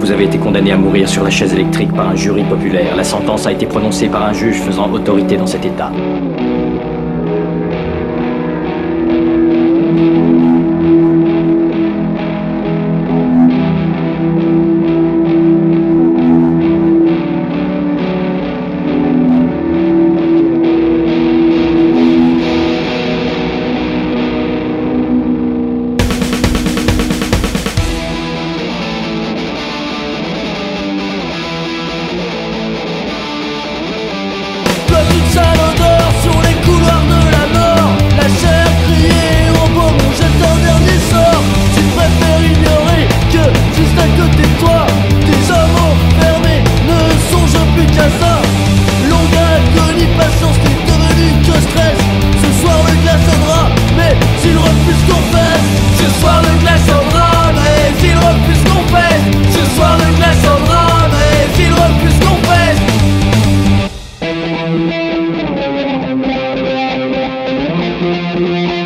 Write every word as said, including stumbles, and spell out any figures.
Vous avez été condamné à mourir sur la chaise électrique par un jury populaire. La sentence a été prononcée par un juge faisant autorité dans cet État. Une sale odeur sur les couloirs de la mort. La chair criée au beau mon jette un dernier sort. Tu préfères ignorer que juste à côté de toi tes hommes enfermés ne songent plus qu'à ça. Longue agonie, patience n'est devenu que stress. Ce soir le glaçonnera, mais il refuse qu'on fasse. Ce soir le glaçonnera, mais il refuse qu'on fasse. Ce soir le glaçonnera, mais il refuse qu'on fasse. Thank you.